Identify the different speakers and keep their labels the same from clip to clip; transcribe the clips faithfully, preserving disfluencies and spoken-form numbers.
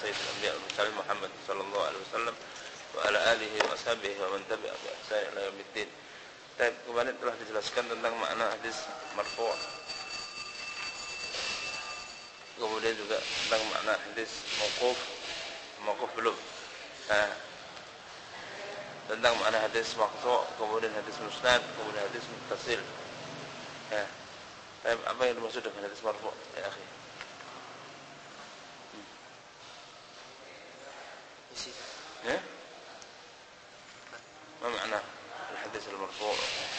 Speaker 1: sayyidil anbiya wal mursalin Muhammad sallallahu alaihi wasallam wa ala alihi wa sahbihi wa man tabi'a bi ihsan ila yaumiddin. Kemarin telah dijelaskan tentang makna hadis marfu'. Kemudian juga tentang makna hadis mauquf. Mauquf belum. Nah, tentang makna hadis maqtu', kemudian hadis musnad, kemudian hadis muttasil. Ya. Apa yang dimaksud dengan hadis marfu', ya akhi? Hmm. Ya? Apa makna hadis al-marfu'?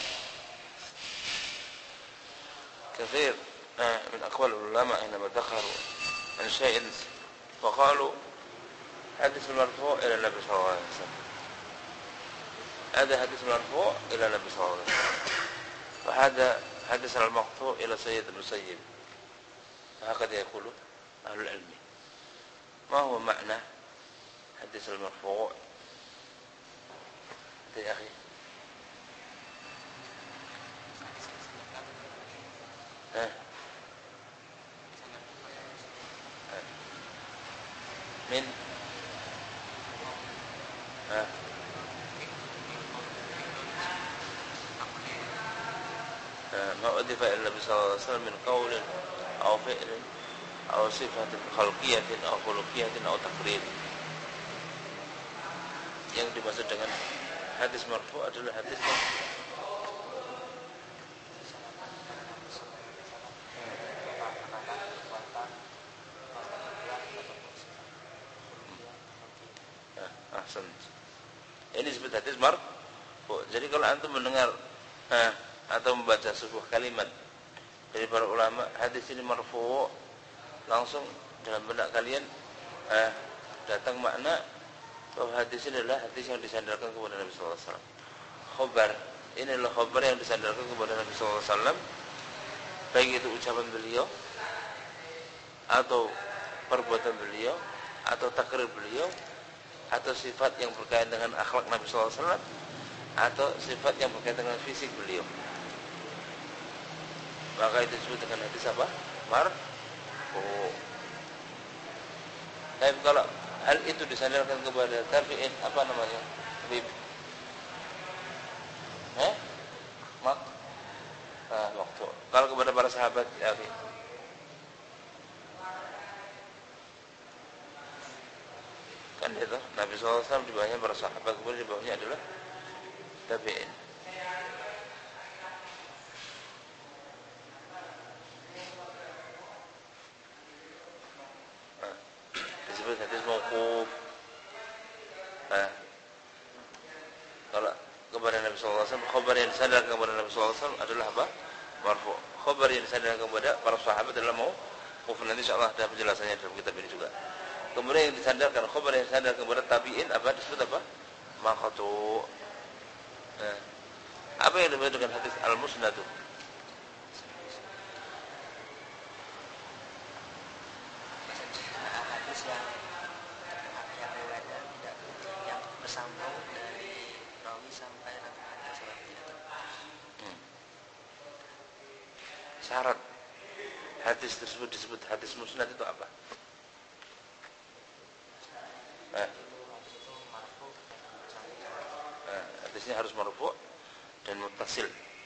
Speaker 1: كثير من أقوال العلماء حينما ذكروا عن شيء فقالوا حديث المرفوع إلى النبي صلى الله عليه وسلم. هذا حديث مرفوع إلى النبي صلى الله عليه وسلم، وهذا حديث المقطوع إلى سيد المسيب. هكذا يقول أهل العلم. ما هو معنى حديث المرفوع يا أخي؟ ها؟ من ها؟ ما أضيف إلى النبي صلى الله عليه وسلم من قول أو فعل أو صفة خلقية أو خلقية أو تقرير. Yang dimaksud dengan hadis marfu' adalah hadis yang ah, ahsan. Ini disebut hadis marfu'. Jadi kalau antum mendengar eh, atau membaca sebuah kalimat dari para ulama, hadis ini marfu', langsung dalam benak kalian eh, datang makna bahwa hadis ini adalah hadis yang disandarkan kepada Nabi sallallahu alaihi wasallam. Khabar, ini adalah khabar yang disandarkan kepada Nabi sallallahu alaihi wasallam, baik itu ucapan beliau atau perbuatan beliau atau takrir beliau atau sifat yang berkaitan dengan akhlak Nabi sallallahu alaihi wasallam atau sifat yang berkaitan dengan fisik beliau. Maka itu disebut dengan hadis apa? Marfu'. Tapi kalau hal itu disandarkan kepada tabi'in, apa namanya? Habib. Eh? Mak. Ah, waktu. Kalau kepada para sahabat, ya, Habib. Kan itu, Nabi sallallahu alaihi wasallam di bawahnya para sahabat, kemudian di bawahnya adalah tabi'in. Disebut hadis mauquf. Nah, kalau kepada Nabi sallallahu alaihi wasallam, khabar yang disandarkan kepada Nabi sallallahu alaihi wasallam adalah apa? Marfu'. Khabar yang disandarkan kepada para sahabat adalah mauquf. Nanti insyaallah ada penjelasannya dalam kitab ini juga. Kemudian yang disandarkan, khabar yang disandarkan kepada tabi'in apa disebut apa? Maqtu'. Nah, apa yang dimaksud dengan hadis al-musnad?
Speaker 2: Hadis yang yang riwayatnya tidak yang bersambung dari rawi sampai rakaat salat itu.
Speaker 1: Hmm. Syarat hadis tersebut disebut hadis musnad itu apa? Nah, nah, hadisnya harus marfu' dan muttasil.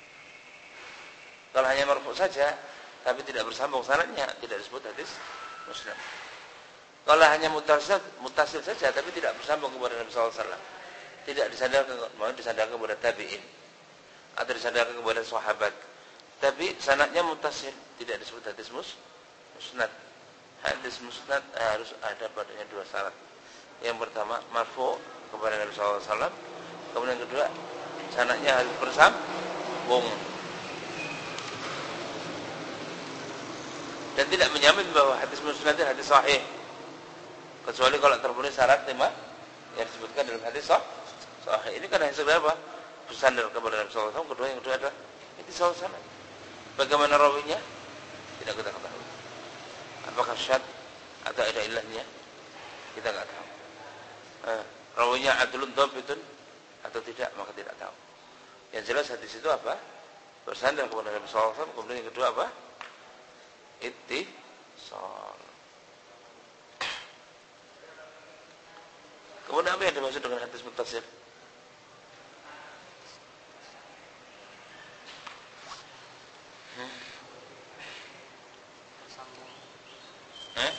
Speaker 1: Kalau hanya marfu' saja tapi tidak bersambung sanadnya, tidak disebut hadis musnad. Kalau hanya muttasil, muttasil saja tapi tidak bersambung kepada Nabi sallallahu alaihi wasallam, tidak disandarkan, mau disandarkan kepada tabi'in atau disandarkan kepada sahabat, tapi sanadnya muttasil, tidak disebut hadis mus, musnad. Hadis musnad harus ada padanya dua syarat. Yang pertama marfu' kepada Nabi sallallahu alaihi wasallam, kemudian yang kedua sanadnya harus bersambung dan tidak menjamin bahwa hadis musnad itu hadis sahih, kecuali kalau terpenuhi syarat lima yang disebutkan dalam hadis sahih. Ini kan hasil apa? Bersandar kepada Nabi sallallahu alaihi wasallam. Kedua, yang kedua adalah itu sahih sanad. Bagaimana rawinya? Tidak kita ketahui. Apakah syad atau ada ilahnya? Kita tidak tahu. Eh, rawinya adlun dhabitun atau tidak, maka tidak tahu. Yang jelas hadis itu apa? Bersandar kepada Nabi sallallahu alaihi wasallam. Kemudian yang kedua apa? Ittisal. Kemudian apa yang dimaksud dengan hadis muttasil? Hmm?
Speaker 2: Bersambung.
Speaker 1: Eh?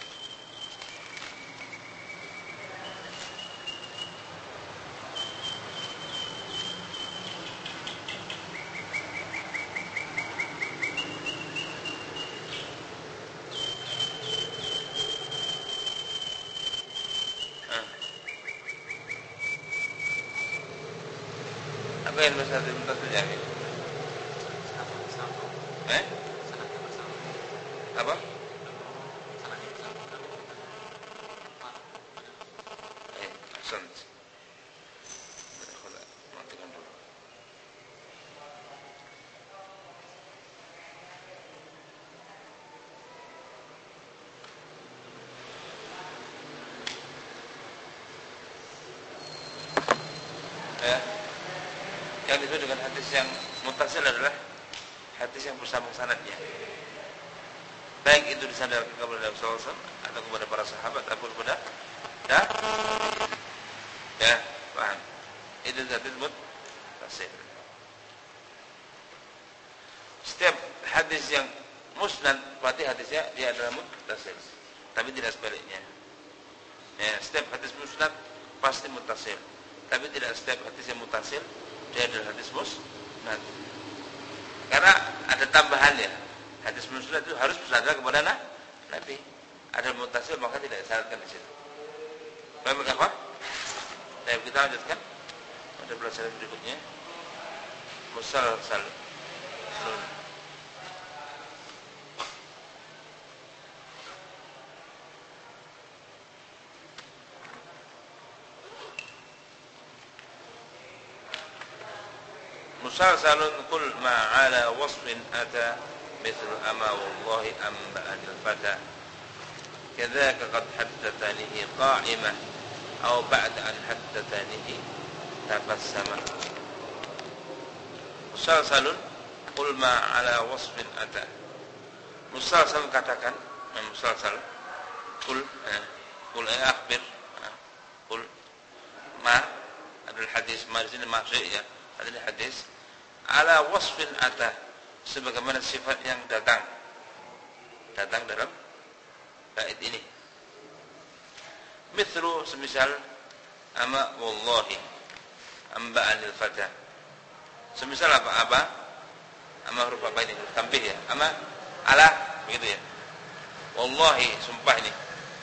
Speaker 1: Apa yang dimaksud hadis muttasil ya?
Speaker 2: Sangat bersambung.
Speaker 1: Eh?
Speaker 2: Sangat bersambung.
Speaker 1: Apa?
Speaker 2: Sangat bersambung.
Speaker 1: Eh, ahsan. Matikan dulu. Ya. Yang disebut dengan hadis yang muttasil adalah hadis yang bersambung sanadnya. Baik itu disandarkan kepada Nabi sallallahu alaihi wasallam atau kepada para sahabat atau kepada ya. Ya, paham. Itu hadis muttasil. Setiap hadis yang musnad berarti hadisnya dia adalah muttasil. Tapi tidak sebaliknya. Ya, setiap hadis musnad pasti muttasil. Tapi tidak setiap hadis yang muttasil dia adalah hadis musnad. Karena ada tambahan ya. Hadis musnad itu harus bersandar kepada Nabi. Ada muttasil maka tidak disyaratkan di situ. Baik apa? Baik, kita lanjutkan. Ada pelajaran berikutnya. Musalsal. Musalsalun kul ma'ala wasfin ata mithlu ama wallahi amba'an al-fata kadzaka qad haddathanihi qa'imah aw ba'da an haddathanihi tabassama. Musalsalun kul ma'ala wasfin ata. Musalsal katakan, musalsal kul eh, kul eh, akhbir eh, kul ma adalah hadis ma di sini maksud ya adalah hadis ala wasfin ata sebagaimana sifat yang datang datang dalam bait ini. Mithlu semisal ama wallahi amba'anil fata. Semisal apa-apa ama huruf apa ini? Tanbih ya. Ama ala begitu ya. Wallahi sumpah ini.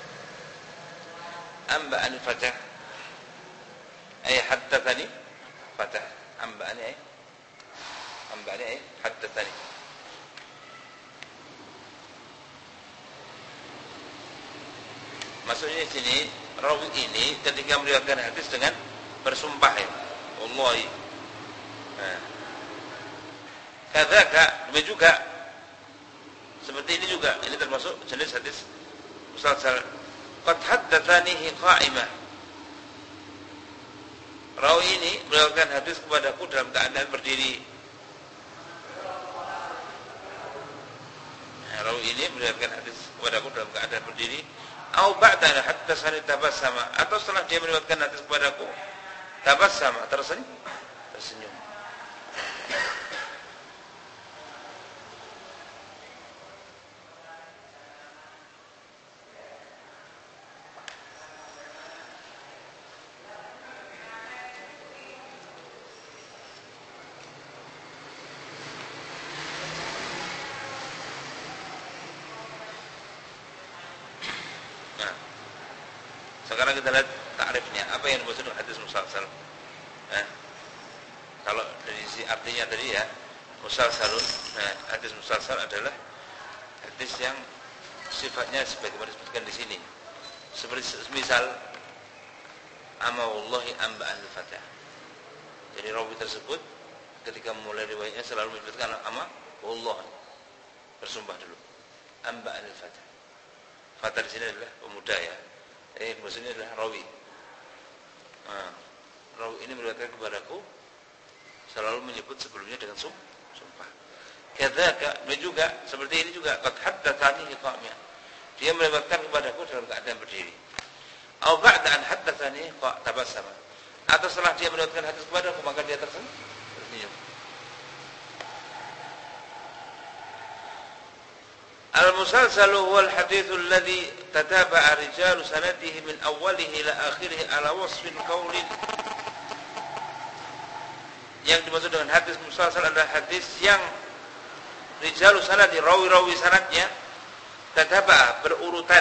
Speaker 1: Amba'anil fata ay haddatsani fata. Amba'ani ay Amba'ani ay haddatsani. Maksudnya di sini rawi ini ketika meriwayatkan hadis dengan bersumpah ya, wallahi. Nah. Kadzaka demikian juga seperti ini juga ini termasuk jenis hadis musalsal. Qad haddatsanihi qa'imah. Rawi ini meriwayatkan hadis kepadaku dalam keadaan berdiri. Nah, rawi ini meriwayatkan hadis kepadaku dalam keadaan berdiri. Au ba'da haddatsani tabassama, atau setelah dia meriwayatkan hadis kepadaku tabassama, tersenyum tersenyum. Sekarang kita lihat takrifnya, apa yang dimaksud dengan hadis musalsal. Nah, kalau dari sisi artinya tadi ya, musalsalun, nah, hadis musalsal adalah hadis yang sifatnya sebagaimana disebutkan di sini. Seperti misal ama wallahi amba'an al-fatah. Jadi rawi tersebut ketika memulai riwayatnya selalu menyebutkan ama wallahi. Bersumpah dulu. Amba'an al-fatah. Fatah di sini adalah pemuda ya. Eh, maksudnya adalah rawi. Nah, rawi ini meriwayatkan kepadaku selalu menyebut sebelumnya dengan sum, sumpah. Kadzaka juga seperti ini juga qad haddatsani qa'imah. Dia meriwayatkan kepadaku dalam keadaan berdiri. Atau ba'da an haddatsani fa tabassama. Atau setelah dia meriwayatkan hadis kepadaku maka dia tersenyum. Al-musalsalu huwa al-hadits alladhi tataba'a rijalu sanadihi min awwalihi ila akhirih ala wasfin qaulin. Yang dimaksud dengan hadis musalsal adalah hadis yang rijalu sanadi, rawi-rawi sanadnya tataba'a, berurutan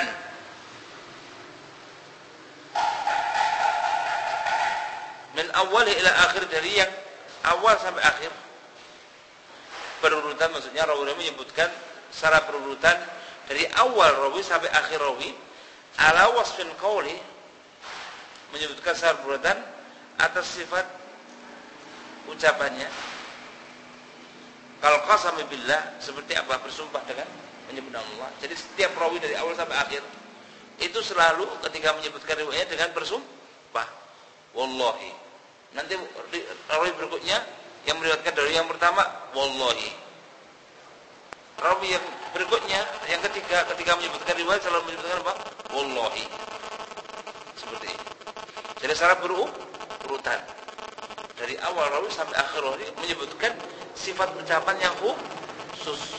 Speaker 1: min awwalihi ila akhir, dari yang awal sampai akhir berurutan. Maksudnya rawi-rawi menyebutkan secara berurutan dari awal rawi sampai akhir rawi ala wasfin qauli, menyebutkan secara berurutan atas sifat ucapannya. Kalau qasami billah, seperti apa? Bersumpah dengan menyebut Allah. Jadi setiap rawi dari awal sampai akhir itu selalu ketika menyebutkan riwayatnya dengan bersumpah wallahi. Nanti rawi berikutnya yang meriwayatkan dari yang pertama wallahi. Rawi yang berikutnya, yang ketiga, ketika menyebutkan riwayat selalu menyebutkan apa? Wallahi. Seperti ini. Jadi secara berurutan dari awal rawi sampai akhir rawi menyebutkan sifat ucapan yang khusus.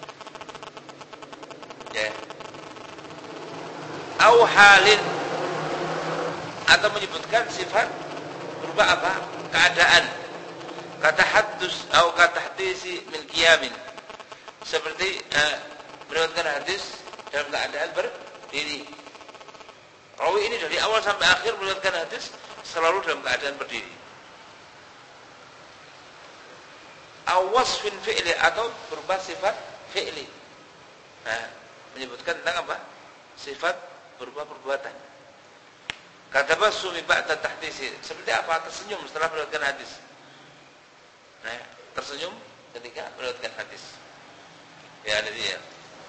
Speaker 1: Ya. Au halin, atau menyebutkan sifat berupa apa? Keadaan. Kata haddus atau kata hadisi min qiyamin. Seperti uh, meriwayatkan hadis dalam keadaan berdiri. Rawi ini dari awal sampai akhir meriwayatkan hadis selalu dalam keadaan berdiri. Awasfin fi'li, atau berupa sifat fi'li. Nah, menyebutkan tentang apa? Sifat berupa perbuatan. Kata basumi ba'da tahdisi, seperti apa? Tersenyum setelah meriwayatkan hadis. Nah, tersenyum ketika meriwayatkan hadis. Ya, ini dia.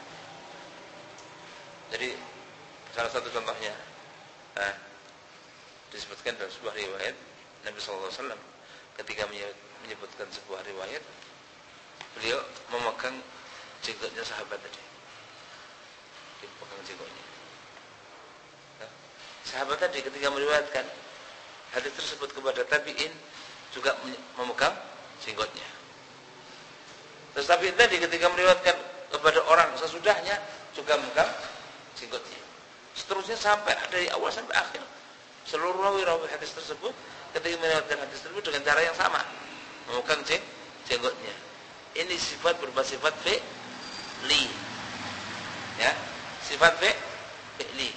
Speaker 1: Jadi salah satu contohnya, nah, disebutkan dalam sebuah riwayat Nabi sallallahu alaihi wasallam ketika menyebutkan sebuah riwayat, beliau memegang jenggotnya sahabat tadi. Dipegang jenggotnya. Nah, sahabat tadi ketika meriwayatkan hadis tersebut kepada tabi'in juga memegang jenggotnya. Terus tabi'in tadi ketika meriwayatkan kepada orang sesudahnya juga memegang jenggotnya. Seterusnya sampai dari awal sampai akhir seluruh rawi-rawi hadis tersebut ketika meriwayatkan hadis tersebut dengan cara yang sama, memegang jeng, jenggotnya. Ini sifat berupa sifat fi'li. Ya, sifat fi'li.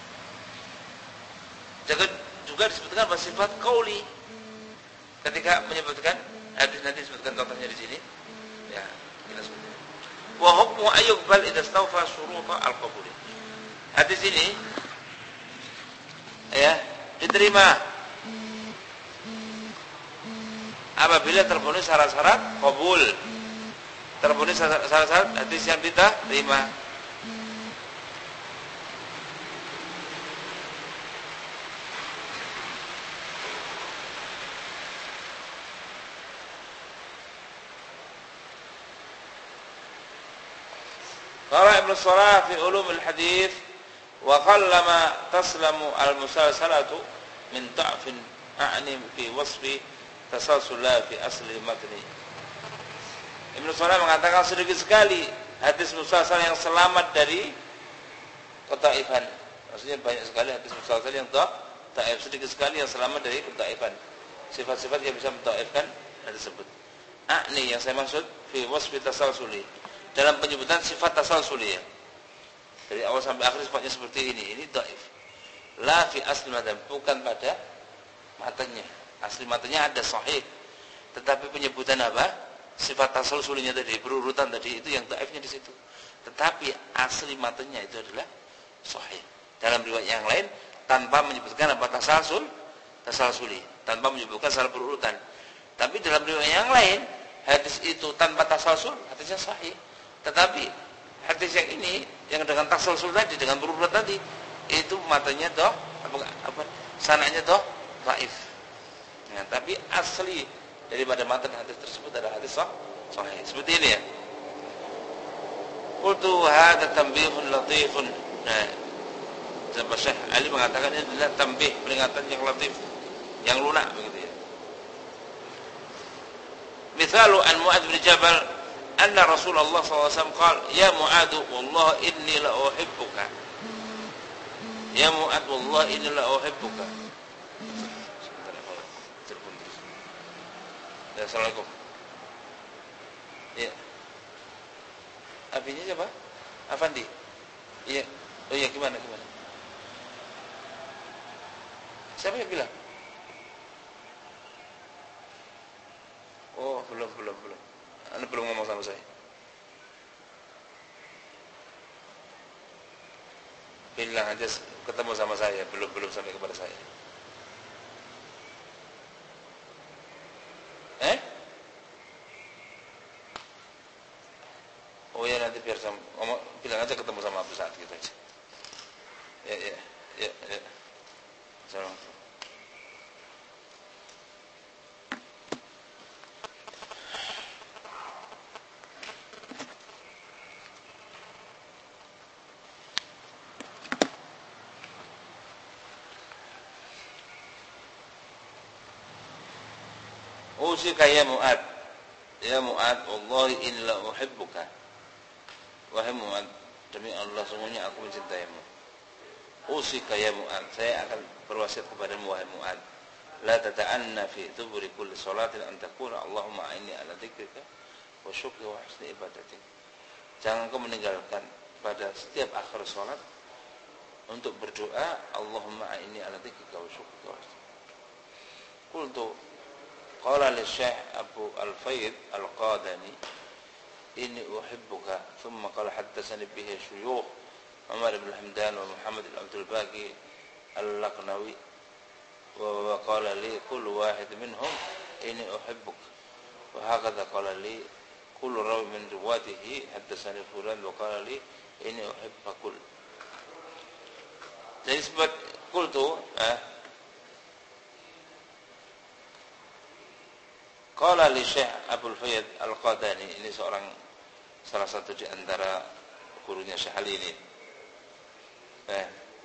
Speaker 1: Juga, juga disebutkan apa? Sifat qauli. Ketika menyebutkan hadis, nanti disebutkan contohnya di sini. Ya, kita sebutkan. Wa hukmu ayyuqbal idza istawfa syuruta al-qabul. Hadis ini ya diterima apabila terpenuhi syarat-syarat qabul. Terpenuhi syarat-syarat hadis yang diterima. Qala Ibnu Shalah fi ulumil hadis wa qallama taslamu al-musalsalatu min ta'fin a'ni fi wasfi tasalsula fi asli matni. Ibnu Shalah mengatakan sedikit sekali hadis musalsal yang selamat dari ketaifan. Maksudnya banyak sekali hadis musalsal yang taif, sedikit sekali yang selamat dari ketaifan. Sifat-sifat yang bisa mentaifkan hadis tersebut. A'ni yang saya maksud fi wasfi tasalsuli, dalam penyebutan sifat tasalsuli ya. Dari awal sampai akhir sifatnya seperti ini. Ini dhaif. La fi asli matan, bukan pada matanya. Asli matanya ada sahih. Tetapi penyebutan apa? Sifat tasalsulinya tadi, berurutan tadi, itu yang dhaifnya di situ. Tetapi asli matanya itu adalah sahih. Dalam riwayat yang lain tanpa menyebutkan apa tasalsul, tasalsuli, tanpa menyebutkan secara berurutan. Tapi dalam riwayat yang lain hadis itu tanpa tasalsul, hadisnya sahih. Tetapi hadis yang ini yang dengan tasalsul tadi, dengan berurutan tadi, itu matanya toh apa, apa sanadnya toh dhaif. Nah, tapi asli daripada matan hadis tersebut adalah hadis sahih. Seperti ini ya. Qultu hadza tanbihun latifun. Nah, Syekh Ali mengatakan ini adalah tambih, peringatan yang latif, yang lunak begitu ya. Misalu an Mu'adz bin Jabal anna Rasulullah sallallahu alaihi wasallam qala ya Mu'adz wallahi inni la uhibbuka. Ya Mu'adz wallahi inni la uhibbuka. Ya, Assalamualaikum. Ya. Abinya siapa? Afandi. Iya. Oh iya, gimana gimana? Siapa yang bilang? Oh, belum belum belum. Anda belum ngomong sama saya. Bilang aja ketemu sama saya, belum belum sampai kepada saya. Eh? Oh ya, nanti biar sama, ngomong, bilang aja ketemu sama Abu Sa'ad gitu aja. Ya ya ya ya. Assalamualaikum. Usika ya Mu'ad, ya Mu'ad, wallahi inni la uhibbuka. Wahai Mu'ad, demi Allah sungguhnya aku mencintaimu. Usika ya Mu'ad, saya akan berwasiat kepadamu wahai Mu'ad. La tata'anna fi duburi kulli salatin an taqula Allahumma a'inni ala dzikrika wa syukrika wa husni ibadatik. Jangan kau meninggalkan pada setiap akhir salat untuk berdoa Allahumma a'inni ala dzikrika wa syukrika wa husni. Qultu qala li Syekh Abu Al-Fayd Al-Qadani inni uhibbuka thumma qala haddatsani bihi syuyukh Umar bin Hamdan wa Muhammad bin Abdul Baqi Al-Laqnawi wa qala li kullu wahid minhum inni uhibbuk wa hakadha qala li kullu rawi min riwayatihi haddatsani fulan wa qala li inni uhibbakul. Jadi sebab qultu eh qala li Syekh Abdul Fayd Al-Qadani, ini seorang salah satu di antara gurunya Syekh Ali ini. Eh,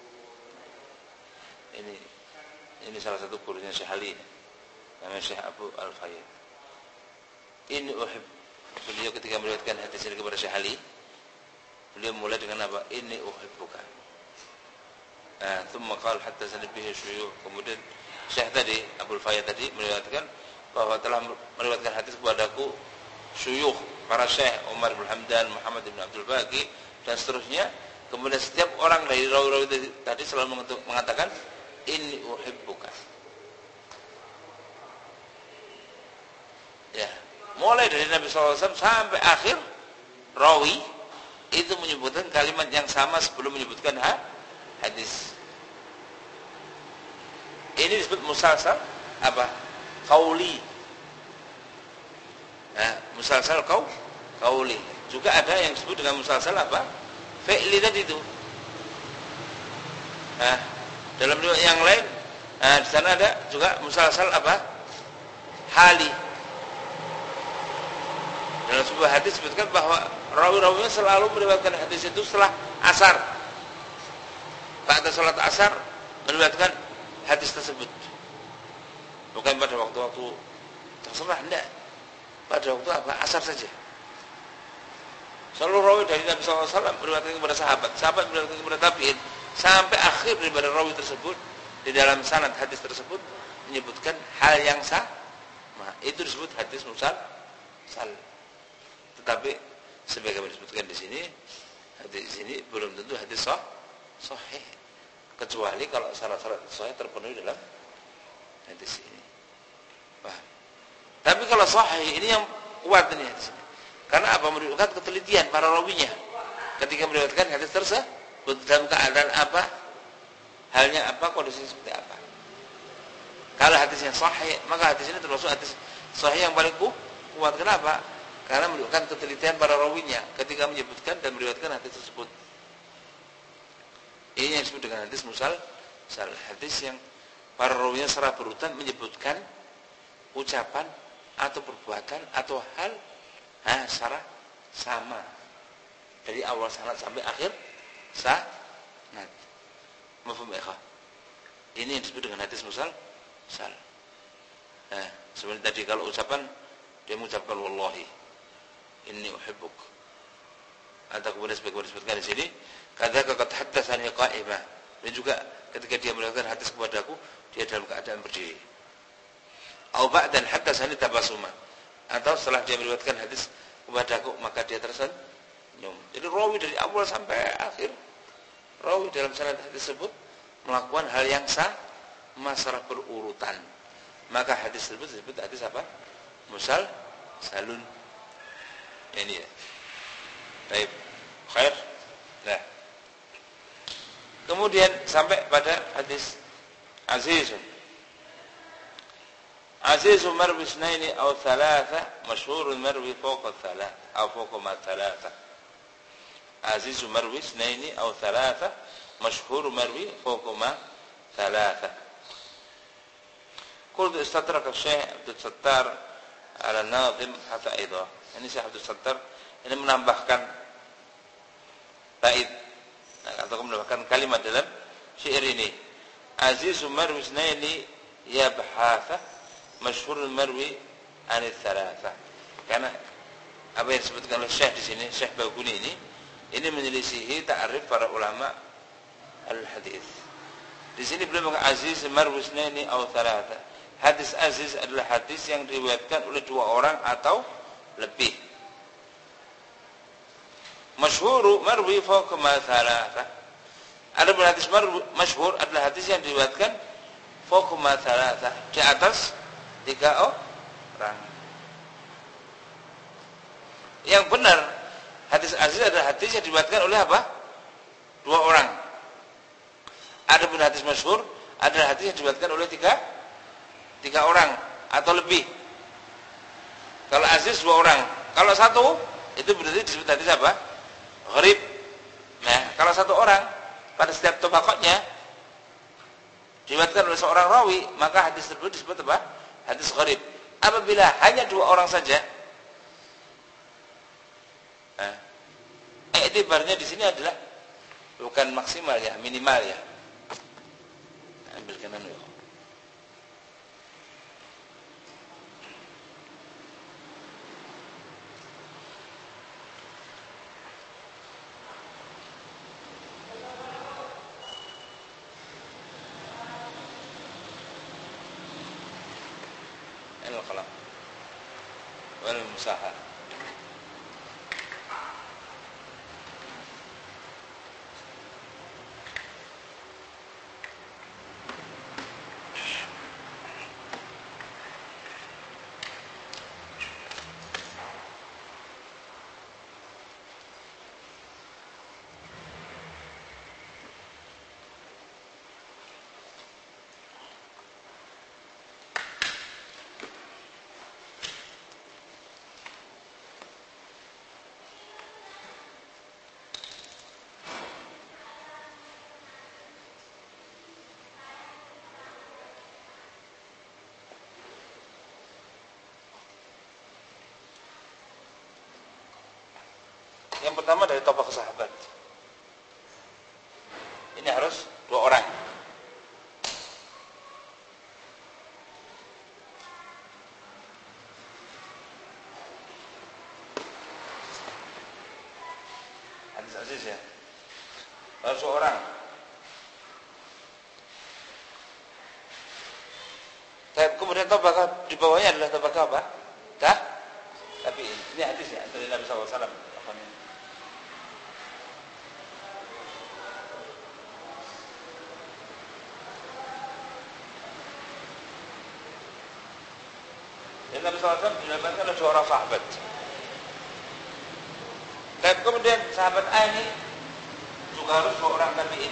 Speaker 1: ini ini salah satu gurunya Syekh Ali, namanya Syekh Abu Al-Fayd. Ini uhib, beliau ketika meriwayatkan hadis ini kepada Syekh Ali, beliau mulai dengan apa? Ini uhibbuka. Nah, thumma qala haddatsani bihi syuyukh. Kemudian Syekh tadi, Abu Al-Fayd tadi meriwayatkan bahwa telah meriwayatkan hadis kepadaku syuyukh, para Syekh Umar bin Hamdan, Muhammad bin Abdul Baqi dan seterusnya. Kemudian setiap orang dari rawi-rawi tadi selalu mengatakan inni uhibbuka. Ya, mulai dari Nabi sallallahu alaihi wasallam sampai akhir rawi itu menyebutkan kalimat yang sama sebelum menyebutkan ha, hadis. Ini disebut musalsal apa? Qauli. Nah, musalsal kau qauli. Juga ada yang disebut dengan musalsal apa? Fi'li tadi itu. Nah, dalam riwayat yang lain, nah di sana ada juga musalsal apa? Hali. Dalam sebuah hadis disebutkan bahwa rawi-rawinya selalu meriwayatkan hadis itu setelah asar. Pada salat asar meriwayatkan hadis tersebut. Bukan pada waktu-waktu terserah, enggak. Pada waktu apa? Asar saja. Selalu rawi dari Nabi sallallahu alaihi wasallam meriwayatkan kepada sahabat, sahabat meriwayatkan kepada tabi'in, sampai akhir daripada rawi tersebut di dalam sanad hadis tersebut menyebutkan hal yang sama. Itu disebut hadis mursal. Tetapi sebagaimana disebutkan di sini, hadis ini belum tentu hadis sah, sahih, kecuali kalau syarat-syarat sahih terpenuhi dalam hadis ini. Paham? Tapi kalau sahih ini yang kuat ini hadis ini. Karena apa? Menunjukkan ketelitian para rawinya ketika meriwayatkan hadis tersebut dalam keadaan apa, halnya apa, kondisinya seperti apa. Kalau hadisnya sahih, maka hadis ini termasuk hadis sahih yang paling kuat. Kenapa? Karena menunjukkan ketelitian para rawinya ketika menyebutkan dan meriwayatkan hadis tersebut. Ini yang disebut dengan hadis mursal, hadis yang para rawinya secara berurutan menyebutkan ucapan atau perbuatan atau hal Nah, secara sama dari awal sanad sampai akhir sanad. Mafhum ya? Ini yang disebut dengan hadis mursal. Sal. Nah, seperti tadi kalau ucapan dia mengucapkan wallahi inni uhibbuk. Atau kemudian sebagian disebutkan di sini, kadzaka qad haddatsani qa'imah. Dan juga ketika dia melakukan hadis kepadaku, dia dalam keadaan berdiri. Au ba'dan haddatsani tabasuma. Atau setelah dia meriwayatkan hadis kepadaku, maka dia tersenyum. Jadi rawi dari awal sampai akhir, rawi dalam sanad hadis tersebut melakukan hal yang sah, masalah berurutan. Maka hadis tersebut disebut hadis apa? Mursal salun. Ini ya. Baik. Khair. Nah. Kemudian sampai pada hadis azizun. Azizun marwi isnaini aw thalatha, masyhurun marwi fawqa thalatha aw fawqa ma thalatha. Azizun marwi isnaini aw thalatha, masyhurun marwi fawqa ma thalatha. Qultu istatraka Syekh Abdul Sattar ala Nazim hatta aidah. Ini Syekh Abdul Sattar ini menambahkan bait, nah, atau menambahkan kalimat dalam syair ini. Azizun marwi isnaini ya bahatha, masyhurul marwi anil thalatha. Karena apa yang disebutkan oleh Syekh di sini, Syekh Baguni ini, ini menyelisihi ta'rif para ulama al-hadis. Di sini beliau mengatakan aziz marwi isnaini aw thalatha. Hadis aziz adalah hadis yang diriwayatkan oleh dua orang atau lebih. Masyhur marwi fawqa ma thalatha. Adapun hadis marwi masyhur adalah hadis yang diriwayatkan fawqa ma thalatha, di atas tiga orang. Yang benar, hadis aziz adalah hadis yang diriwayatkan oleh apa? Dua orang. Adapun hadis masyhur adalah hadis yang diriwayatkan oleh tiga tiga orang atau lebih. Kalau aziz dua orang, kalau satu itu berarti disebut hadis apa? Gharib. Nah, kalau satu orang pada setiap tabaqatnya diriwayatkan oleh seorang rawi, maka hadis tersebut disebut apa? Hadis gharib. Apabila hanya dua orang saja, nah, iktibarnya di sini adalah bukan maksimal ya, minimal ya. Ambil kanan ya. Al-qalam wal musaha. Yang pertama dari tabaqah sahabat. Ini harus dua orang. Hadis aziz ya. Harus dua orang. Kemudian tabaqah di bawahnya adalah tabaqah apa? Dah. Tapi ini hadis ya dari Nabi sallallahu alaihi wasallam. Nabi sallallahu alaihi wasallam didapatkan oleh dua orang sahabat. Dan kemudian sahabat A ini juga harus dua orang tabi'in.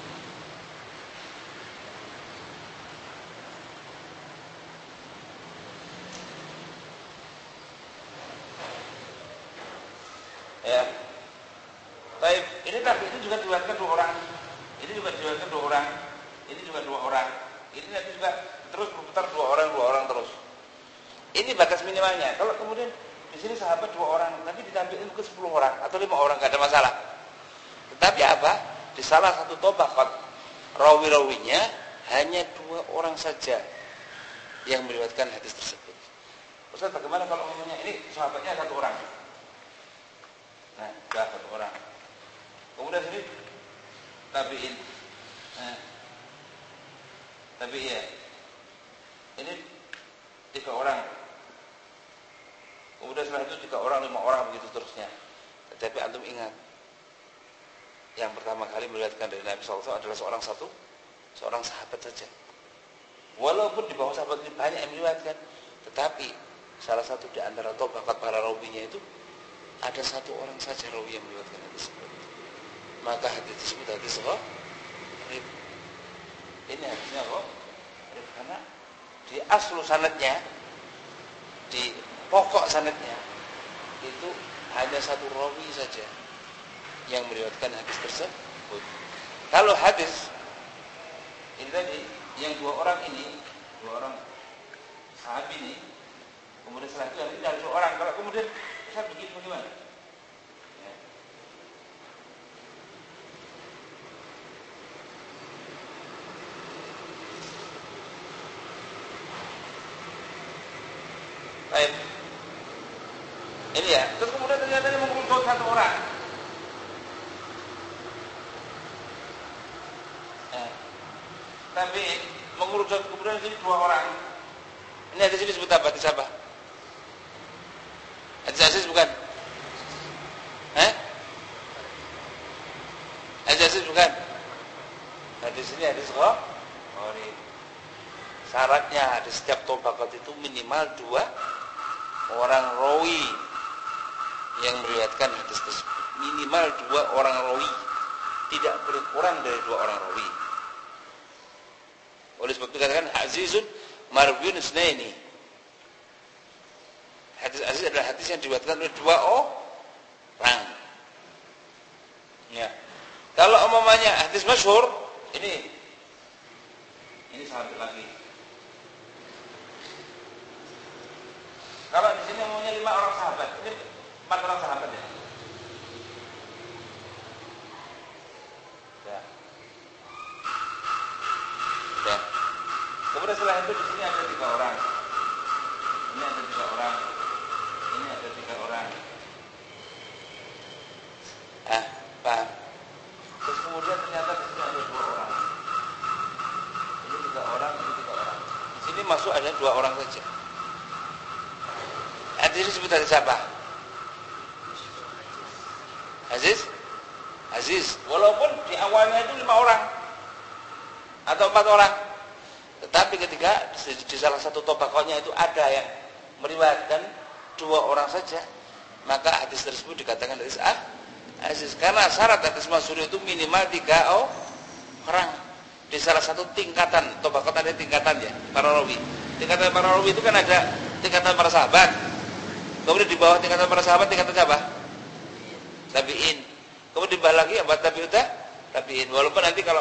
Speaker 1: Ya. Baik, ini tabi'in juga diriwayatkan dua orang. Ini juga diriwayatkan dua orang. Ini juga dua orang. Ini nanti juga terus berputar dua orang, dua orang terus. Ini batas minimalnya. Kalau kemudian di sini sahabat dua orang, nanti ditampilkan mungkin sepuluh orang atau lima orang, nggak ada masalah. Tetapi apa? Di salah satu tabaqat rawi-rawinya hanya dua orang saja yang meriwayatkan hadis tersebut. Ustaz, bagaimana kalau umumnya ini sahabatnya satu orang? Nah, sudah satu orang. Kemudian sini tabiin. Nah, tabiin ya. Ini tiga orang. Kemudian setelah itu tiga orang, lima orang begitu terusnya. Tetapi antum ingat, yang pertama kali meriwayatkan dari Nabi sallallahu alaihi wasallam adalah seorang satu, seorang sahabat saja. Walaupun di bawah sahabat ini banyak yang meriwayatkan, tetapi salah satu di antara tabaqat para rawinya itu ada satu orang saja rawi yang meriwayatkan hadis tersebut. Maka hadis tersebut hadis gharib. Ini hadisnya gharib karena di aslu sanadnya, di pokok sanadnya itu hanya satu rawi saja yang meriwayatkan hadis tersebut. Kalau hadis ini tadi yang dua orang ini, dua orang sahabat ini, kemudian setelah itu nanti dari seorang, kalau kemudian saya bikin bagaimana? Ya. Baik. Ini ya, terus kemudian ternyata dia mengumpulkan satu orang. Eh. Tapi mengumpulkan kemudian sini dua orang. Ini hadis ini disebut apa? Hadis apa? Hadis aziz bukan? Eh? Hadis aziz bukan? Hadis ini hadis gharib. Syaratnya di setiap tabaqat itu minimal dua orang rawi yang meriwayatkan hadis tersebut. Minimal dua orang rawi, tidak boleh kurang dari dua orang rawi. Oleh sebab itu dikatakan azizun marwiyun isnaini. Hadis aziz adalah hadis yang diriwayatkan oleh dua orang. Ya. Kalau umpamanya hadis masyhur, ini ini sahabat lagi. Kalau di sini umumnya lima orang sahabat, ini empat orang sahabat ya. Ya. Ya. Kemudian setelah itu di sini ada tiga orang. Ini ada tiga orang. Ini ada tiga orang. Ah, paham. Terus kemudian ternyata di sini ada dua orang. Ini tiga orang, ini tiga orang. Di sini masuk ada dua orang saja. Hadis ini disebut hadis apa? Aziz? Aziz. Walaupun di awalnya itu lima orang atau empat orang, tetapi ketika di salah satu tabaqahnya itu ada yang meriwayatkan dua orang saja, maka hadis tersebut dikatakan hadis ah, aziz. Karena syarat hadis masyhur itu minimal tiga orang di salah satu tingkatan. Tabaqat ada tingkatannya para rawi. Tingkatan para rawi itu kan ada tingkatan para sahabat. Kemudian di bawah tingkatan para sahabat tingkatan siapa? Tabi'in. Kemudian di bawah lagi apa? Tabi'ut tabi'in. Walaupun nanti kalau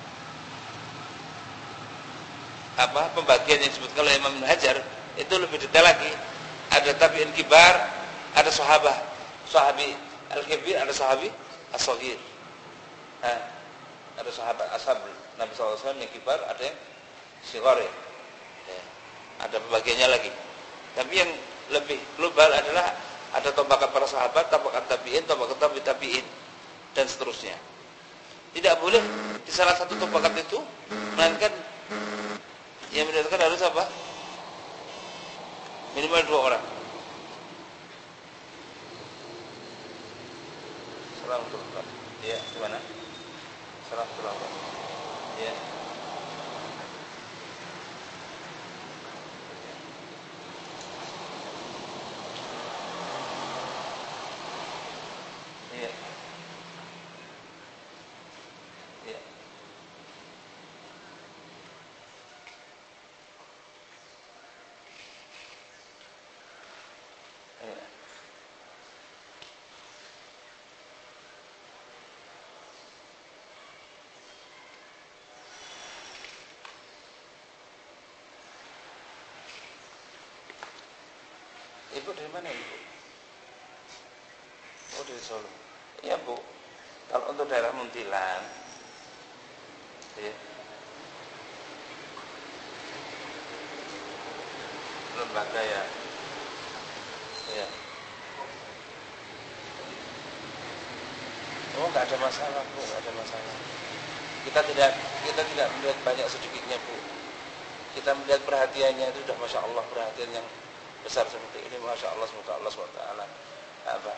Speaker 1: apa pembagian yang disebutkan oleh Imam Ibnu Hajar itu lebih detail lagi. Ada tabi'in kibar, ada sahabat, sahabi al-kibir, ada sahabi as-saghir. Nah, ada sahabat ashab Nabi sallallahu alaihi wasallam yang kibar, ada yang shighar ya. Ya. Ada pembagiannya lagi. Tapi yang lebih global adalah ada tabaqat para sahabat, tabaqat tabi'in, tabaqat tabi'in, tabi'in dan seterusnya. Tidak boleh di salah satu tabaqat itu melainkan yang mendapatkan harus apa? Minimal dua orang. Assalamualaikum. Ya, gimana? Assalamualaikum. Ya. Iya. Iya. Iya. Ibu dari mana ibu? Oh dari Solo. Iya bu. Kalau untuk daerah Muntilan, ya, lembaga ya. Ya. Oh, nggak ada masalah Bu, nggak ada masalah. Kita tidak kita tidak melihat banyak sedikitnya Bu. Kita melihat perhatiannya itu sudah masya Allah, perhatian yang besar seperti ini, masya Allah, semoga Allah subhanahu wa taala apa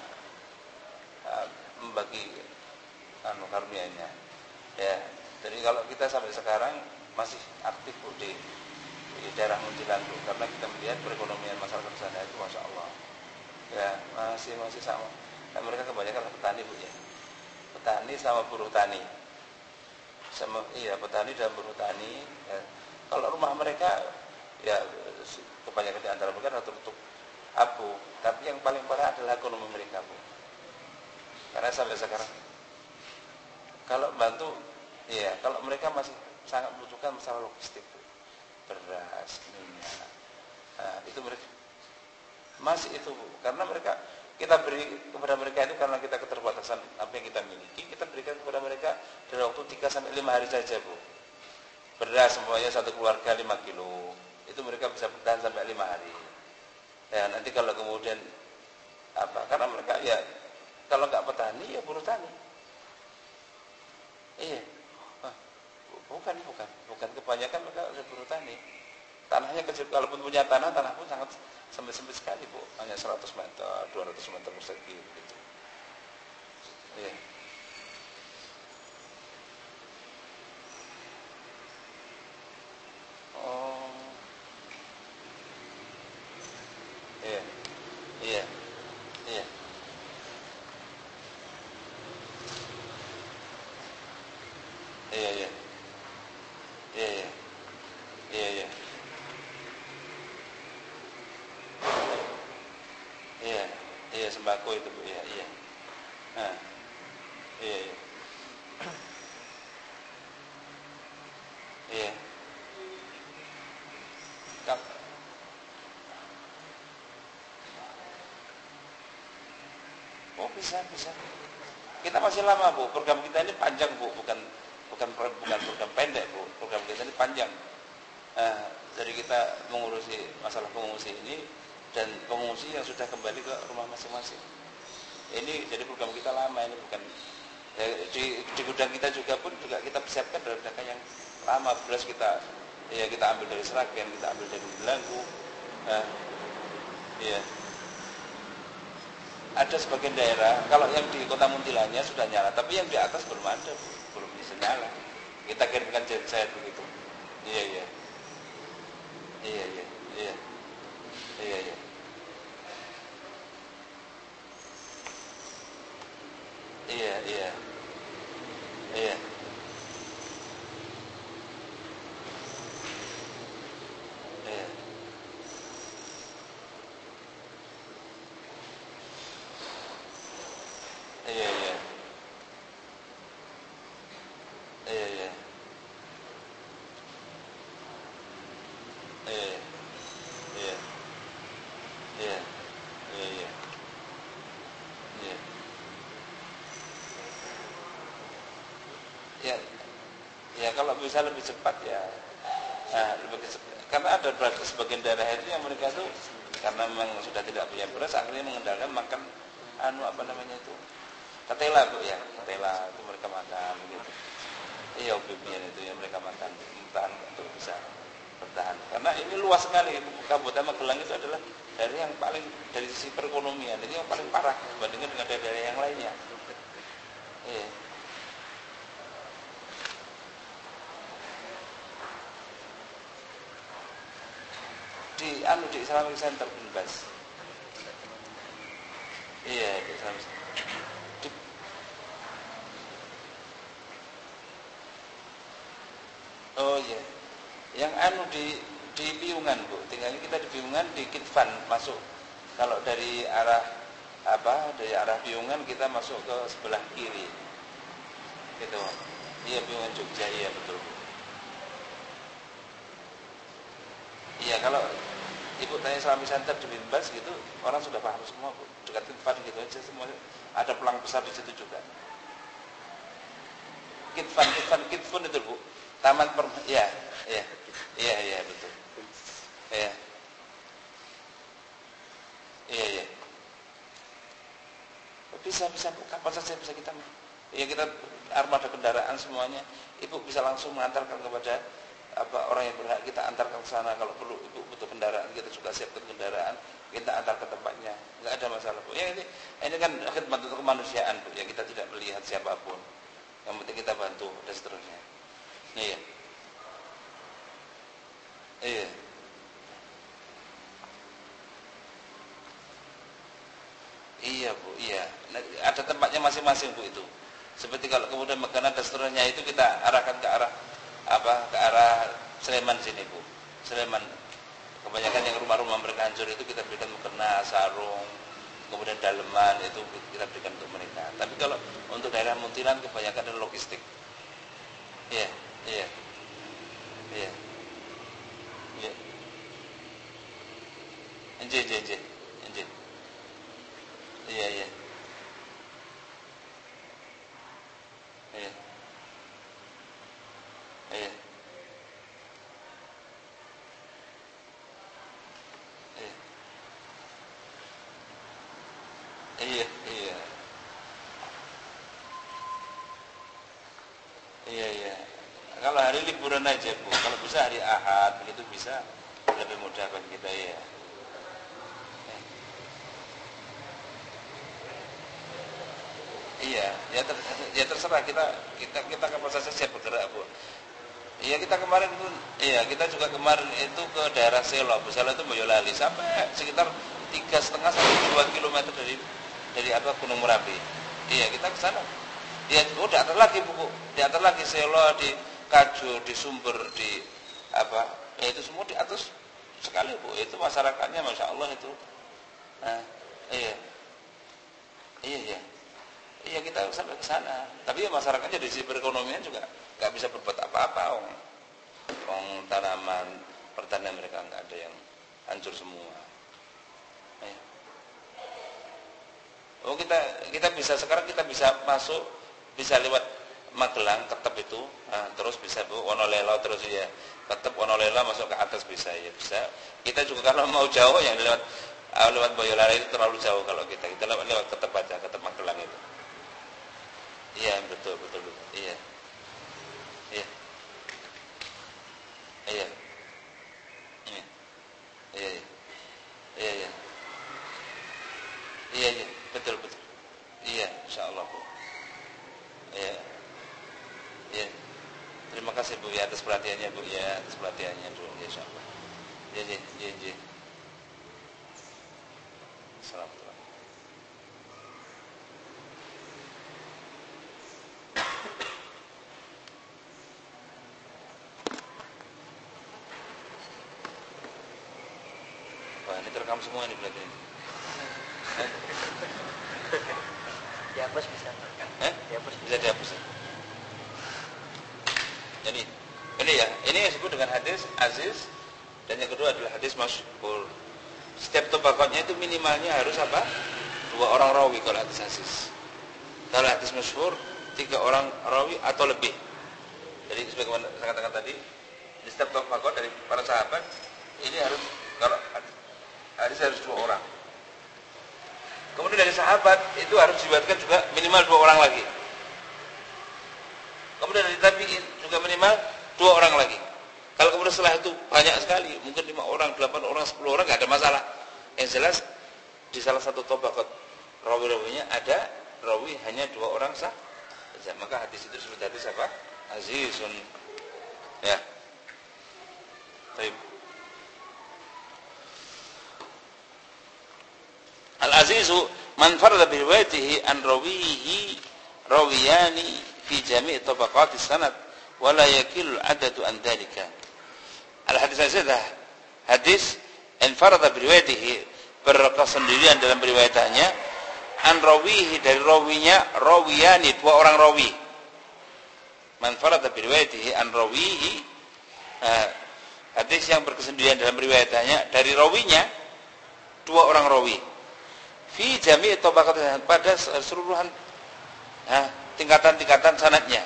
Speaker 1: membagi anu karunia-Nya. Ya, jadi kalau kita sampai sekarang masih aktif Bu di, di daerah Muntilan Bu, karena kita melihat perekonomian masyarakat di sana itu masya Allah. Ya, masih masih sama. Nah, mereka kebanyakan petani Bu ya. Petani sama buruh tani. Sama iya petani dan buruh tani. Ya. Kalau rumah mereka ya kebanyakan di antara mereka adalah tertutup abu, tapi yang paling parah adalah ekonomi mereka Bu. Karena sampai sekarang kalau bantu ya, kalau mereka masih sangat membutuhkan masalah logistik Bu. Beras, minyak. Nah, itu mereka masih itu Bu. Karena mereka kita beri kepada mereka itu karena kita keterbatasan apa yang kita miliki, kita berikan kepada mereka dalam waktu tiga sampai lima hari saja Bu. Beras semuanya satu keluarga lima kilo, itu mereka bisa bertahan sampai lima hari. Ya nanti kalau kemudian apa? Karena mereka ya kalau nggak petani ya buruh tani. Iya, ah, bukan bukan bukan kebanyakan mereka buruh tani. Tanahnya kecil, kalaupun punya tanah, tanah pun sangat sempit-sempit sekali Bu, hanya seratus meter, dua ratus meter persegi gitu. Iya. Oh, iya, iya, iya, iya, iya, iya, iya, iya, iya, iya, iya sembako itu Bu, iya, iya, nah, iya, iya, iya, Kap- oh bisa, bisa. Kita masih lama Bu, program kita ini panjang Bu, bukan bukan bukan program pendek Bu, program kita ini panjang. Nah, jadi kita mengurusi masalah pengungsi ini dan pengungsi yang sudah kembali ke rumah masing-masing. Ini jadi program kita lama, ini bukan ya, di, di gudang kita juga pun juga kita persiapkan dalam jangka yang lama. Beras kita ya kita ambil dari Seragen, kita ambil dari Belangku. Nah, ya. Ada sebagian daerah, kalau yang di Kota Muntilannya sudah nyala, tapi yang di atas belum ada, belum bisa nyala. Kita kirimkan genset begitu. Iya, iya. Iya, iya, iya, iya, iya, iya, iya, iya, iya, iya, iya, iya, iya, iya, iya, iya, iya, iya, iya. Ya, ya kalau bisa lebih cepat ya, nah, lebih cepat. Karena ada berarti sebagian daerah itu yang mereka itu karena memang sudah tidak punya beras, akhirnya mengandalkan makan anu apa namanya itu ketela Bu ya, ketela itu mereka makan gitu. Iya opium itu yang mereka makan bertahan untuk bisa bertahan. Karena ini luas sekali, Kabupaten Magelang itu adalah daerah yang paling dari sisi perekonomian ini yang paling parah dibandingkan dengan daerah-daerah yang lainnya. Iya. Di anu di Islamic Center Binbas. Iya di Islamic Center. Di, oh iya. Yang anu di di Piungan Bu. Tinggalnya kita di Piungan di Kitvan masuk. Kalau dari arah apa? Dari arah Piungan kita masuk ke sebelah kiri. Gitu. Iya Piungan Jogja iya betul Bu. Iya kalau Ibu tanya Islamic Center di Binbas gitu, orang sudah paham semua Bu. Dekat Kitvan gitu aja semua. Ada pelang besar di situ juga. Kitvan, Kitvan, Kitfun itu Bu. Taman Permainan. Iya, iya. Iya, iya betul. Iya. saja bisa kita. Ya kita armada kendaraan semuanya, ibu bisa langsung mengantarkan kepada apa orang yang berhak, kita antarkan ke sana. Kalau perlu ibu butuh kendaraan, kita juga siapkan kendaraan, kita antar ke tempatnya, nggak ada masalah bu. Ya ini ini kan khidmat untuk kemanusiaan bu, ya kita tidak melihat siapapun, yang penting kita bantu dan seterusnya. Iya, iya, iya bu, iya. Nah, ada tempatnya masing-masing bu itu. Seperti kalau kemudian makanan dan seterusnya itu kita arahkan ke arah apa ke arah Sleman sini bu. Sleman kebanyakan yang rumah-rumah mereka hancur itu kita berikan mukena, sarung, kemudian daleman itu kita berikan untuk mereka. Tapi kalau untuk daerah Muntilan kebanyakan adalah logistik. Iya, iya, iya, iya. Enje, enje, enje, enje. Iya, iya, iya, iya. Iya, iya, iya, iya. Kalau hari liburan aja bu, kalau bisa hari Ahad begitu bisa lebih mudah bagi kita ya. Iya, ya, ter, ya terserah kita kita kita kapan saja siap bergerak bu. Iya kita kemarin pun, iya kita juga kemarin itu ke daerah Selo, Bu Selo itu Boyolali sampai sekitar tiga setengah sampai dua kilometer dari dari apa Gunung Merapi. Iya kita ke sana. Dia oh di atas lagi buku, di atas lagi Selo, di Kajo, di Sumber, di apa, ya itu semua di atas sekali bu. Itu masyarakatnya masya Allah itu. Nah, iya, iya, iya. Iya kita sampai ke sana. Tapi ya masyarakatnya dari sisi perekonomian juga nggak bisa berbuat apa-apa. Om, om tanaman pertanian mereka nggak ada yang hancur semua. Eh. Oh kita kita bisa sekarang kita bisa masuk bisa lewat Magelang Ketep itu, nah, terus bisa bu Wonolela terus ya Ketep Wonolela masuk ke atas bisa ya bisa. Kita juga kalau mau jauh yang lewat lewat Boyolali itu terlalu jauh kalau kita kita lewat lewat Ketep aja Ketep Magelang itu. Iya betul betul betul. Iya. Iya. Iya. Iya. Iya. Iya. Iya. Iya iya betul betul. Iya insyaallah Bu. Iya. Iya. Terima kasih Bu ya atas perhatiannya Bu ya atas perhatiannya Bu ya insyaallah. Iya iya iya iya. Assalamualaikum. Ini terekam semua ini berarti ini. Eh?
Speaker 2: Dihapus bisa.
Speaker 1: Eh?
Speaker 2: Dihapus
Speaker 1: bisa dihapus. Ya? Jadi ini ya, ini yang disebut dengan hadis aziz dan yang kedua adalah hadis masyhur. Setiap tobakotnya itu minimalnya harus apa? Dua orang rawi kalau hadis aziz. Kalau hadis masyhur tiga orang rawi atau lebih. Jadi sebagaimana saya katakan tadi, di setiap tobakot dari para sahabat ini harus kalau hadis harus dua orang. Kemudian dari sahabat itu harus diriwayatkan juga minimal dua orang lagi. Kemudian dari tabi'in juga minimal dua orang lagi. Kalau kemudian setelah itu banyak sekali, mungkin lima orang, delapan orang, sepuluh orang, nggak ada masalah. Yang jelas di salah satu tabaqat rawi-rawinya ada rawi hanya dua orang sah. Maka hadis itu disebut hadis apa? Azizun. Ya. Baik. Al-azizu man farada bi riwayatihi an rawihi rawiyani fi jami' tabaqat as-sanad wa la yakillu al-adadu an dhalika. Al-hadis azidah hadis an farada bi riwayatihi berkesendirian dalam riwayatannya an rawihi dari rawinya rawiyani dua orang rawi. Man farada bi riwayatihi an rawihi hadis yang berkesendirian dalam riwayatannya dari rawinya dua orang rawi. Fi jami' tabaqat pada seluruhan nah, tingkatan-tingkatan sanadnya.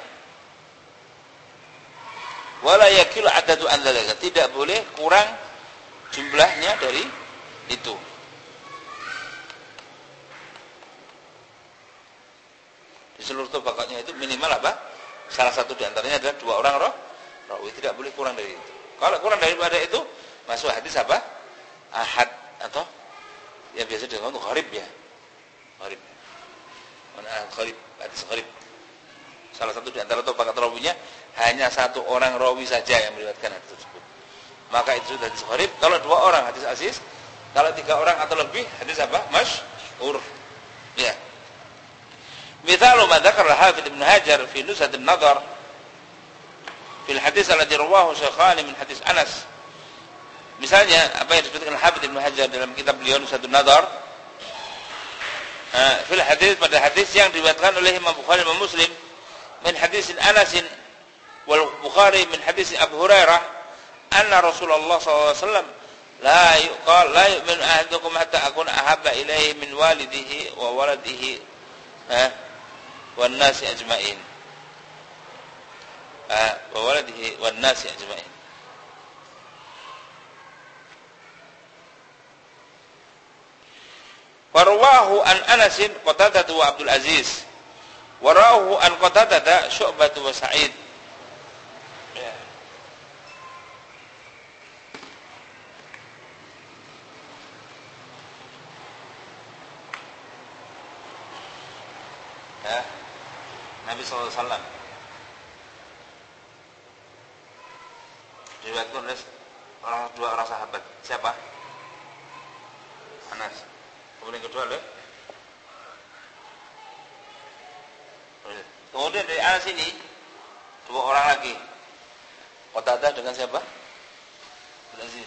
Speaker 1: Wala yakilu adadu an dzalika, tidak boleh kurang jumlahnya dari itu. Di seluruh tabaqatnya itu minimal apa? Salah satu di antaranya adalah dua orang roh, rawi, tidak boleh kurang dari itu. Kalau kurang daripada itu masuk hadis apa? Ahad atau yang biasa dengan gharib ya. Gharib. Mana gharib, hadis gharib. Salah satu di antara tabaqat rawinya hanya satu orang rawi saja yang meriwayatkan hadis tersebut. Maka itu hadis gharib. Kalau dua orang hadis aziz, kalau tiga orang atau lebih hadis apa? Masyhur. Ya. Mithalu ma dzakara al-Hafidz Ibnu Hajar fi Nuzhat an-Nadhar fi al-hadits alladhi rawahu Syaykhan min hadis Anas. Misalnya apa yang disebutkan Al-Hafidz Ibnu Hajar dalam kitab beliau Nuzhat an-Nadhar, nah, fil hadits pada hadis yang diriwayatkan oleh Imam Bukhari dan Muslim min hadis Anas wal Bukhari min hadis Abu Hurairah anna Rasulullah sallallahu alaihi wasallam la yuqal la yu'minu ahadukum hatta akuna ahabba ilaihi min walidihi wa waladihi ha wan nasi ajma'in ah wa waladihi wan nasi ajma'in. Warwahu an Anas Qatadah wa Abdul Aziz warahu an Qatadah Syu'bah wa Sa'id. Ya. Ya. Nabi sallallahu alaihi wasallam diriwayatkan oleh orang dua orang sahabat. Siapa? Anas. Kemudian kedua adalah kemudian dari Anas ini dua orang lagi. Qatadah dengan siapa? Abdul Aziz.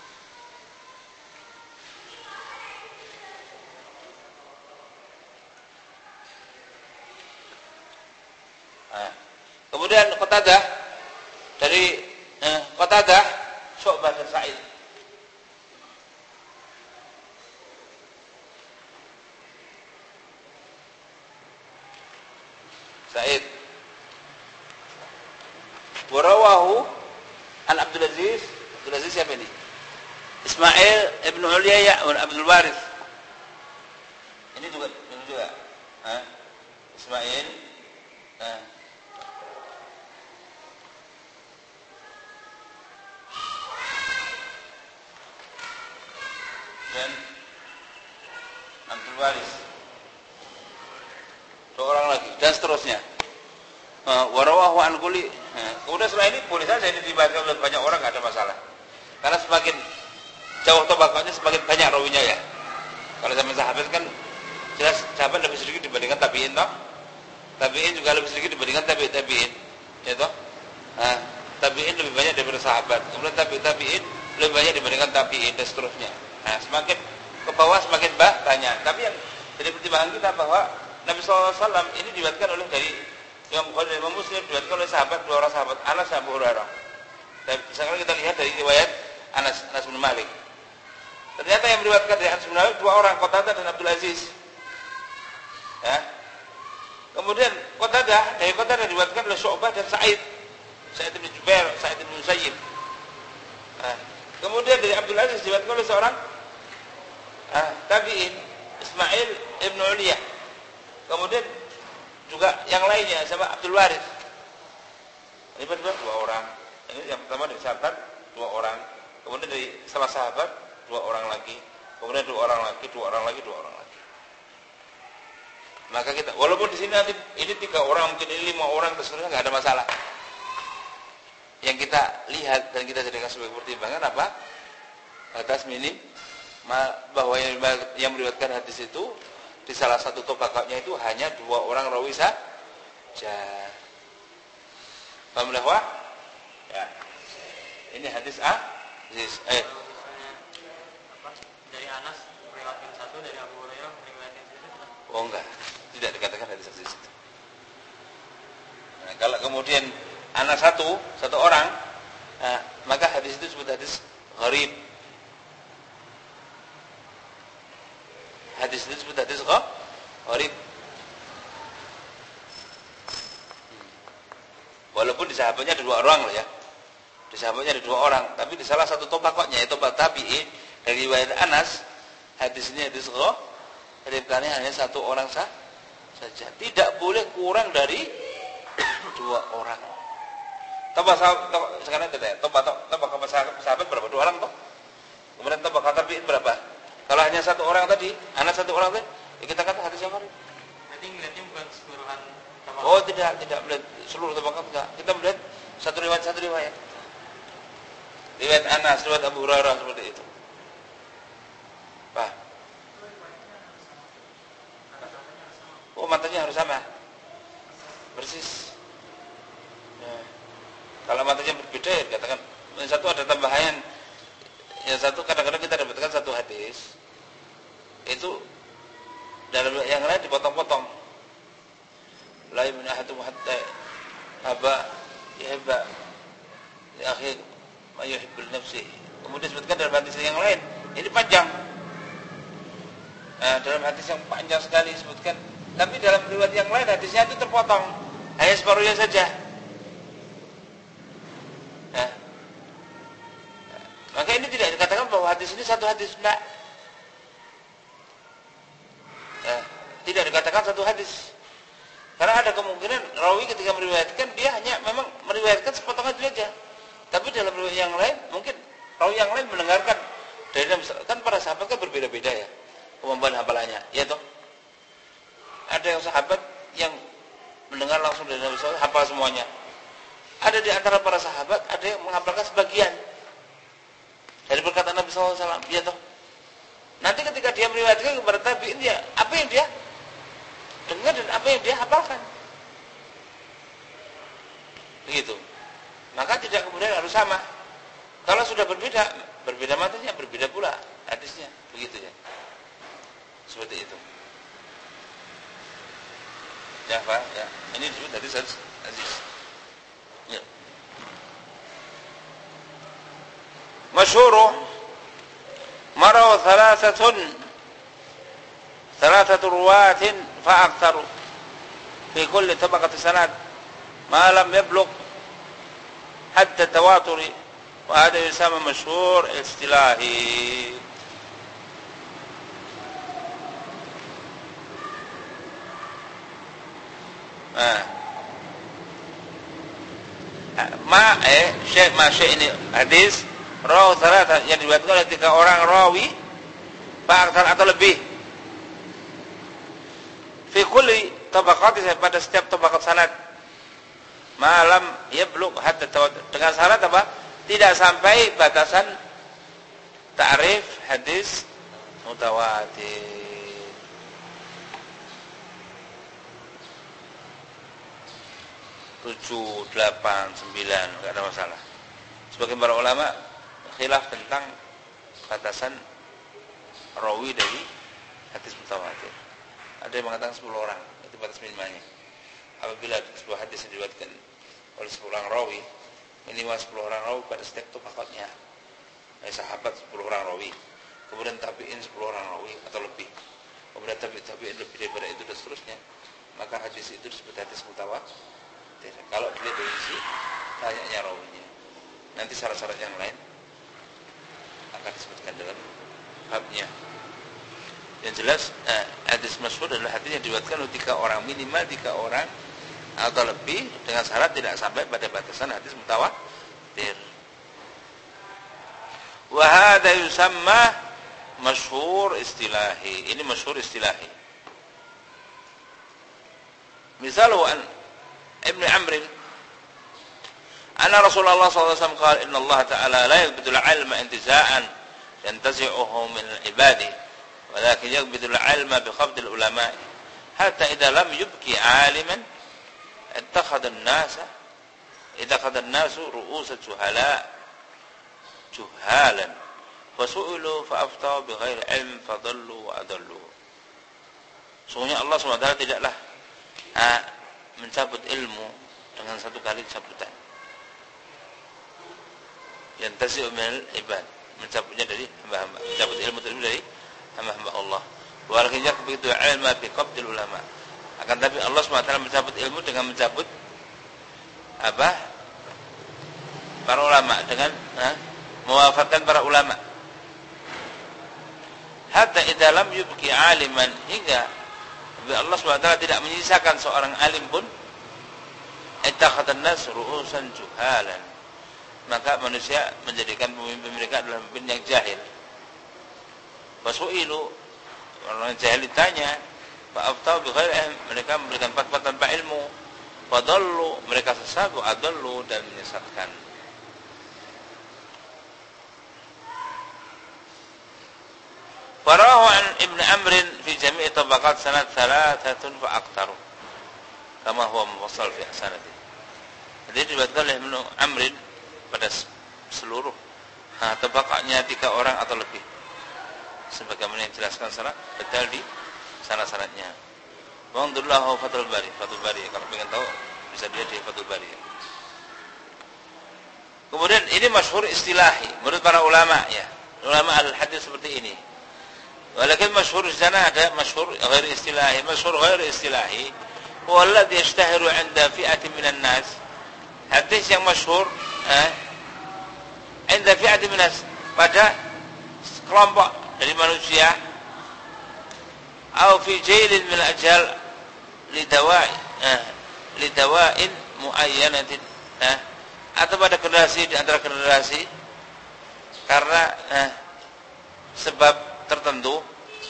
Speaker 1: Nah, kemudian Qatadah dari eh, Qatadah Syu'bah dan Sa'id. Sa'id. Warawahu an Abdul Aziz. Abdul Aziz siapa ini? Ismail ibn Ulayya wa Abdul Warith. Ini juga, ini juga. Hah? Ismail. Nah. Dan Abdul Warith. Dua orang lagi dan seterusnya. Warawahu an kulli. Kemudian setelah ini boleh saja ini dibaca oleh banyak orang, enggak ada masalah. Karena semakin jauh tabaqatnya semakin banyak rawinya ya. Kalau zaman sahabat kan jelas sahabat lebih sedikit dibandingkan tabi'in toh. Tabi'in juga lebih sedikit dibandingkan tabi'in tabi'in. Ya toh? Nah, tabi'in lebih banyak daripada sahabat. Kemudian tabi'in tabi'in lebih banyak dibandingkan tabi'in dan seterusnya. Nah, semakin ke bawah semakin banyak. Tapi yang jadi pertimbangan kita bahwa Nabi sallallahu alaihi wasallam ini diriwayatkan oleh dari Imam Bukhari dan Imam Muslim, diriwayatkan oleh sahabat, dua orang sahabat, Anas dan Abu Hurairah. Dan sekarang kita lihat dari riwayat Anas, Anas bin Malik. Ternyata yang meriwayatkan dari Anas bin Malik dua orang, Qatadah dan Abdul Aziz. Ya. Kemudian Qatadah, dari Qatadah diriwayatkan oleh Syu'bah dan Sa'id. Sa'id bin Jubair, Sa'id bin Musayyib. Nah, kemudian dari Abdul Aziz diriwayatkan oleh seorang ah, tabi'in, Ismail ibn Ulayya. Kemudian juga yang lainnya sama Abdul Warith. Ini berdua dua orang. Ini yang pertama dari sahabat dua orang. Kemudian dari salah sahabat dua orang lagi. Kemudian dua orang lagi, dua orang lagi, dua orang lagi. Maka kita, walaupun di sini nanti ini tiga orang, mungkin ini lima orang, sebenarnya nggak ada masalah. Yang kita lihat dan kita jadikan sebagai pertimbangan apa? Batas minim bahwa yang, yang meriwayatkan hadis itu di salah satu tabaqatnya itu hanya dua orang rawi saja. Paham dah, Wah? Ya. Ini hadis A. Hadis eh
Speaker 2: dari Anas meriwayatkan satu, dari Abu Hurairah meriwayatkan satu.
Speaker 1: Oh enggak, tidak dikatakan hadis hadis itu. Nah, kalau kemudian Anas satu, satu orang, nah, maka hadis itu disebut hadis gharib. Hadis itu disebut hadis gharib. Walaupun di sahabatnya ada dua orang loh ya. Di sahabatnya ada dua orang, tapi di salah satu tabaqatnya yaitu tabi'in dari riwayat Anas, hadis ini hadis gharib karena hanya satu orang sah saja. Tidak boleh kurang dari dua orang. Toba sahabat sekarang kita ya. Toba toba sahabat berapa? Dua orang toh. Kemudian toba tabi'in berapa? Kalau hanya satu orang tadi, anak satu orang tadi, ya kita kata hadis yang gharib.
Speaker 2: Berarti melihatnya bukan keseluruhan.
Speaker 1: Oh tidak, tidak melihat seluruh tabaqat enggak. Kita melihat satu riwayat satu riwayat. Riwayat Anas, riwayat Abu Hurairah seperti itu. Pak. Oh matanya harus sama, persis. Ya. Kalau matanya berbeda, ya katakan yang satu ada tambahan, yang satu kadang-kadang kita dapatkan satu hadis itu dalam yang lain dipotong-potong. La yu'minu ahadukum hatta haba yahba li akhi ma yuhibbu li nafsihi. Kemudian disebutkan dalam hadis yang lain, ini panjang. Nah, dalam hadis yang panjang sekali disebutkan, tapi dalam riwayat yang lain hadisnya itu terpotong, hanya separuhnya saja. Nah, maka ini tidak dikatakan bahwa hadis ini satu hadis, enggak. Nah, tidak dikatakan satu hadis. Karena ada kemungkinan rawi ketika meriwayatkan dia hanya memang meriwayatkan sepotong hadis saja. Tapi dalam riwayat yang lain mungkin rawi yang lain mendengarkan dari kan para sahabat kan berbeda-beda ya kemampuan hafalannya, ya toh. Ada yang sahabat yang mendengar langsung dari Nabi sallallahu alaihi wasallam hafal semuanya. Ada di antara para sahabat ada yang menghafalkan sebagian dari perkataan Nabi sallallahu alaihi wasallam, ya toh. Nanti ketika dia meriwayatkan kepada tabi'in dia, apa yang dia dengar dan apa yang dia hafalkan. Begitu. Maka tidak kemudian harus sama. Kalau sudah berbeda, berbeda matanya, berbeda pula hadisnya, begitu ya. Seperti itu. Ya, Pak, ya. Ini disebut hadis aziz. Ya. Masyhur maraw thalathatun thalathatu ruwatin fa aktsaru fi kulli tabaqati sanad ma lam yablugh hatta tawaturi wa hada yusamma masyhur istilahi. Nah, ma eh syekh ma syekh ini hadis rawi salasa yang diriwayatkan oleh tiga orang rawi faktor atau lebih fi kulli tabaqat pada setiap tabaqat sanad malam yablugh hatta tawatur dengan syarat apa? Tidak sampai batasan ta'rif hadis mutawatir. tujuh, delapan, sembilan, enggak ada masalah. Sebagian para ulama khilaf tentang batasan rawi dari hadis mutawatir. Ada yang mengatakan sepuluh orang, itu batas minimalnya. Apabila sebuah hadis yang diriwayatkan oleh sepuluh orang rawi, minimal sepuluh orang rawi pada setiap tabaqatnya. Nah, sahabat sepuluh orang rawi, kemudian tabi'in sepuluh orang rawi atau lebih. Kemudian tabi'in tabi'in lebih daripada itu dan seterusnya. Maka hadis itu disebut hadis mutawatir. Kalau dilihat dari sisi banyaknya rawinya, nanti syarat-syarat yang lain akan disebutkan dalam babnya. Yang jelas eh, hadis masyhur adalah hadis yang diriwayatkan oleh tiga orang, minimal tiga orang atau lebih, dengan syarat tidak sampai pada batasan hadis mutawatir. Wa hadza yusamma masyhur istilahi. Ini masyhur istilahi. Misalnya an Ibn Amr anna Rasulullah sallallahu alaihi wasallam qala inna Allah ta'ala la yaqbidu al-'ilma intiza'an yantazi'uhu min al-ibadi walakin yaqbidu al-'ilma bi qabd al-ulama' hatta idza lam yubqi 'aliman ittakhadha an-nasa ittakhadha an-nasu ru'usa juhala juhalan fasu'ilu fa'aftahu bighairi 'ilm fadallu wa adallu. Sungguhnya Allah subhanahu wa taala tidaklah ah, mencabut ilmu dengan satu kali cabutan. Yang tasi'u minal ibad, mencabutnya dari hamba-hamba, mencabut ilmu dari hamba-hamba Allah. Walakin yakbidu ilma bi qabdil ulama. Akan tapi Allah subhanahu wa taala mencabut ilmu dengan mencabut apa? Para ulama, dengan ha, mewafatkan para ulama. Hatta idza lam yubqi aliman, hingga Tapi Allah subhanahu wa taala tidak menyisakan seorang alim pun. Ittakhadhan nas ru'usan juhalan. Maka manusia menjadikan pemimpin mereka adalah pemimpin yang jahil. Fasu'ilu, orang jahil ditanya, fa'aftau bi ghairi ilm, mereka memberikan fatwa tanpa ilmu. Fadallu, mereka sesat, wa adallu, dan menyesatkan. Farahu an Ibn Amrin fi jami'i tabaqat sanad thalathatun fa aktaru. Kama huwa mufassal fi sanadi. Jadi diriwayatkan oleh Ibn Amrin pada seluruh nah, tabaqatnya tiga orang atau lebih. Sebagaimana yang dijelaskan secara detail di sanad-sanadnya. Wa'ndullahu Fathul Bari, Fathul Bari. Kalau ingin tahu bisa dilihat di Fathul Bari. Kemudian ini masyhur istilahi menurut para ulama ya. Ulama al-hadis seperti ini. Walakin masyhur di sana ada masyhur ghair istilahi. Masyhur ghair istilahi huwa alladhi yashtahiru 'inda fi'atin minan nas. Hadis yang masyhur eh 'inda fi'atin minan nas pada kelompok dari manusia atau fi jailin min ajal lidawa'i eh lidawa'in muayyanatin eh atau pada generasi di antara generasi karena eh sebab tertentu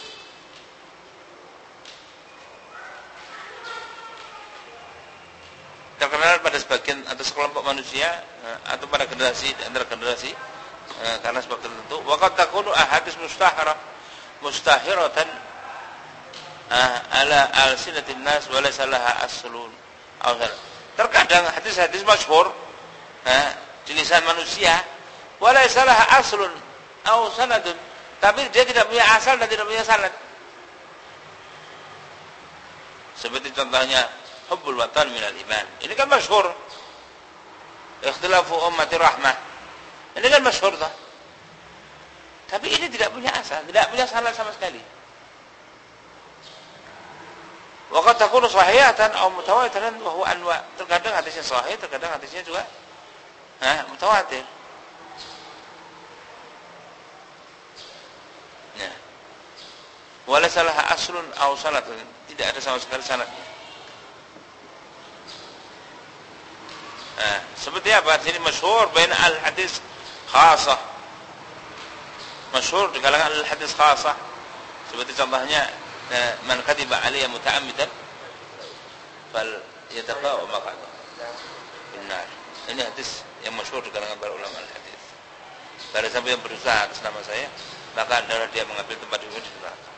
Speaker 1: terkenal pada sebagian atau sekelompok manusia eh, atau pada generasi di antara generasi eh, karena sebab tertentu waqad takunu ahadits mustahara mustahiratan eh, ala alsinatin nas wa laysa laha aslun. Terkadang hadis-hadis masyhur eh, di lisan manusia wa laysa laha aslun aw sanadun, tapi dia tidak punya asal dan tidak punya sanad. Seperti contohnya hubbul watan minal iman. Ini kan masyhur. Ikhtilafu ummati rahmah. Ini kan masyhur toh. Tapi ini tidak punya asal, tidak punya sanad sama sekali. Wa qad takunu sahihatan aw mutawatiran wa huwa anwa. Terkadang hadisnya sahih, terkadang hadisnya juga ha, mutawatir. Nah. Wala salah aslun aw sanadun. Tidak ada sama sekali sanadnya. Nah, seperti apa? Ini masyhur bain al-hadis khasah. Masyhur di kalangan al-hadis khasah. Seperti contohnya man kadiba alayya muta'ammidan fal yataqa wa maqata benar. Ini hadis yang masyhur di kalangan para ulama al-hadis. Barang siapa yang berusaha atas nama saya, maka adalah dia mengambil tempat duduk di neraka.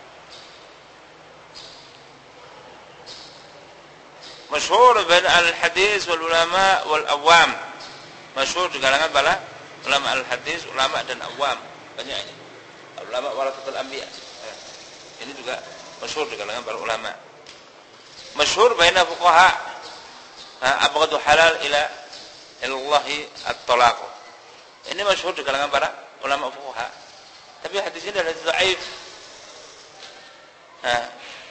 Speaker 1: Masyhur bain al-hadis wal ulama wal awam. Masyhur di kalangan para ulama al-hadis, ulama dan awam. Banyak ini. Ulama warasatul anbiya. Ini juga masyhur di kalangan para ulama. Masyhur baina fuqaha abghadu halal ila Allah at-talaq. Ini masyhur di kalangan para ulama fuqaha. Tapi hadis ini adalah dhaif. Nah,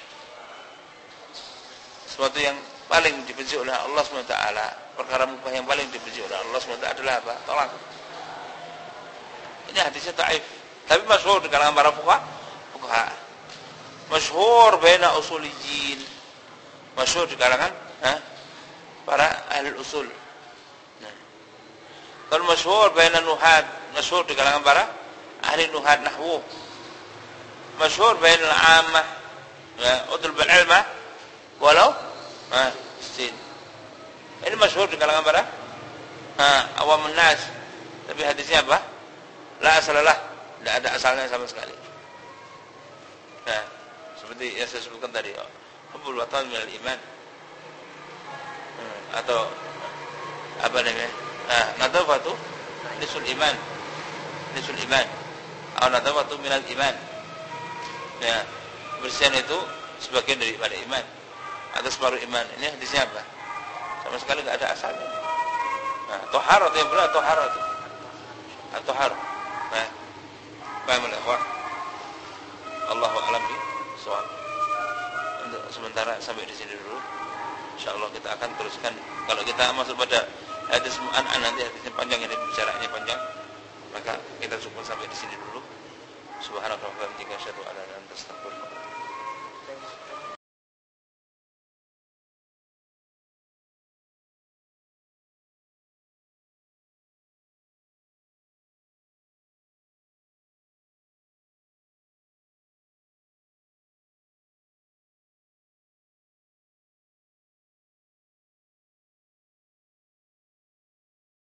Speaker 1: sesuatu yang paling dibenci oleh Allah subhanahu wa taala, perkara mubah yang paling dibenci oleh Allah subhanahu wa taala adalah apa? Tolak. Ini hadisnya dhaif. Tapi masyhur di kalangan para fuqaha. Fuqaha. Masyhur baina usuliyin. Masyhur di kalangan ha? para ahli usul. Nah. Kalau masyhur baina nuhad, masyhur di kalangan para ahli nuhad nahwu. Masyhur baina al-'ammah, ya, utlub al-'ilma walau ha, sin. Ini masyhur di kalangan para ha, awamun nas. Tapi hadisnya apa? La asalah, tidak ada asalnya sama sekali. Nah, seperti yang saya sebutkan tadi, hubbul watan minal iman. Hmm, atau apa namanya? Nah, nadafatu nisul iman. Nisul iman. Atau nadafatu minal iman. Ya, kebersihan itu sebagian daripada iman. Atau separuh iman. Ini hadisnya apa? Sama sekali enggak ada asalnya. Nah, taharat yang benar taharat. Atau taharat. Nah, paham ya, Pak? Allahu a'lam bishawab. Untuk sementara sampai di sini dulu. Insyaallah kita akan teruskan. Kalau kita masuk pada hadis mu'an nanti hadisnya panjang, ini bicaraannya panjang. Maka kita cukup sampai di sini dulu. Subhanallah wa bihamdihi asyhadu an la ilaha illa anta astaghfiruka